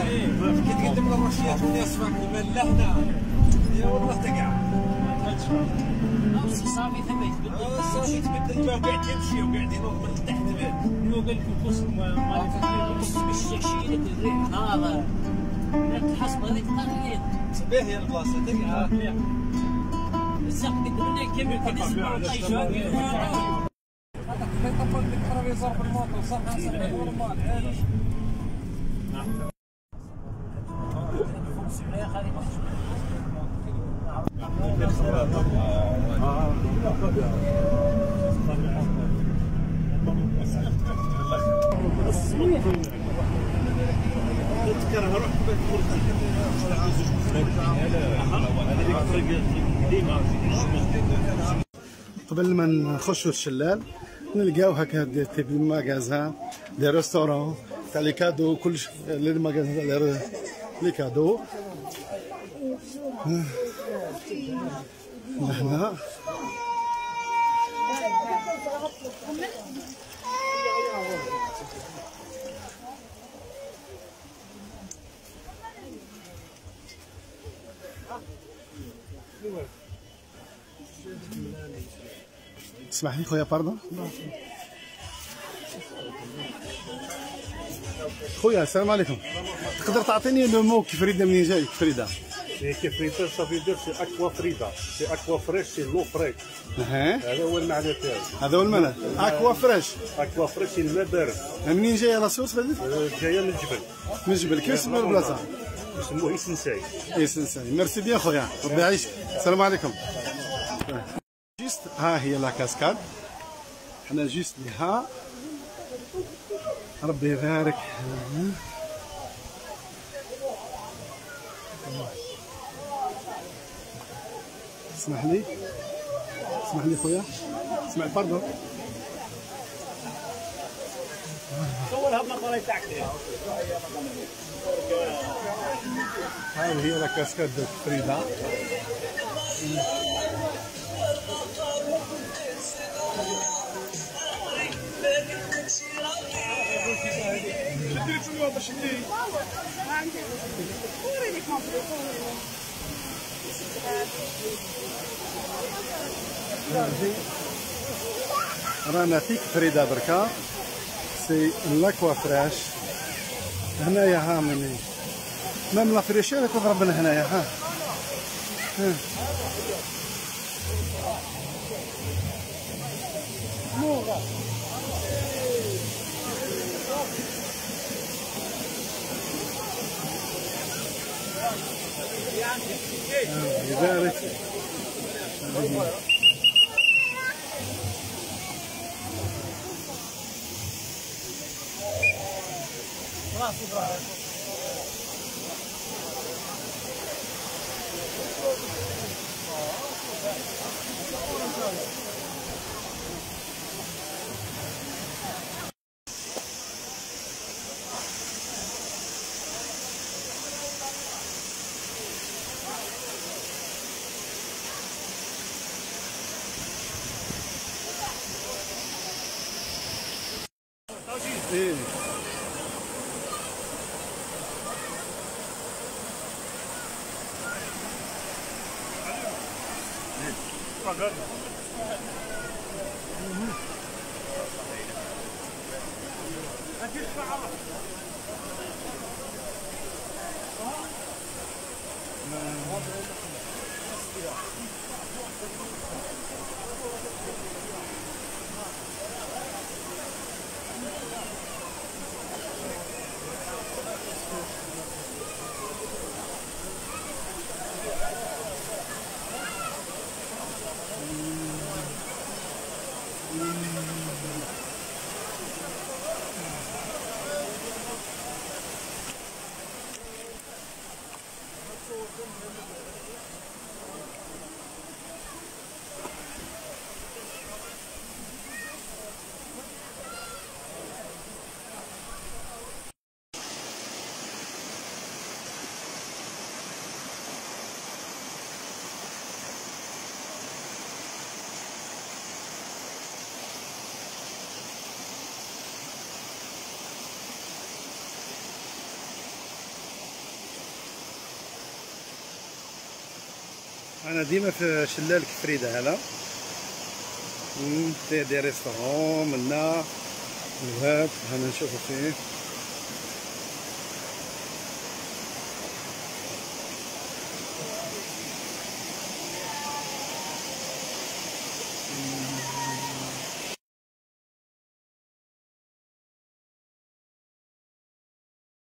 كيتقدم الرشيات والناس فاهمين لا هنا يا والله تقع صافي ثبت صافي تبدل ما قاعد يمشي وقاعد ينوض من تحت به هو قال لك القسم ما بالشيء الريح هذا الحصبه هذيك طاغيه باهيه البلاصه تقع السقف قدرنا كبير كذا اسمه طيشان هذاك اللي يطبق لك الترابيزه بالموطور صح حسب نورمال عادي قبل ما نخشوا الشلال نلقاو هكا دي ماغازان دي ريستورون تاع لي كادو كلش لي ماغازان تاع لي كادو هنا اسمح لي خويا باردون خويا السلام عليكم تقدر تعطيني لو مو كفريده منين جاي كفريده كفريده صافي دير سي اكوا فريدا سي اكوا فريش سي لو فريش هذا هو المعنى تاعو هذا هو المعنى اكوا فريش اكوا فريش الماء بارد منين جايه لا سوس جايه من الجبل من الجبل كيف اسمها البلاصه يسموه إيسنساي إيسنساي ميرسي بيان خويا ربي يعيشك السلام عليكم جيست ها هي لا كاسكاد حنا جيست لها ربي يبارك اسمح لي خويا اسمع باردون صورها بنظاره تاعك هذه هي لا كاسكاد دو فريدا رانا في كفريدة بركا سي لاكوا فريش هنايا ها مني مام لا فريشير تضرب من هنايا ها يبارك ايه انا ديما في شلال كفريده هذا. فيه دي ريستورون منا الوهاب هنا نشوفو فيه.